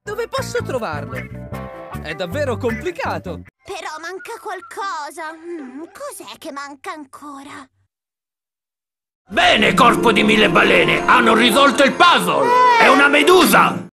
Dove posso trovarlo? È davvero complicato. Però manca qualcosa. Cos'è che manca ancora? Bene, corpo di 1000 balene! Hanno risolto il puzzle! È una medusa!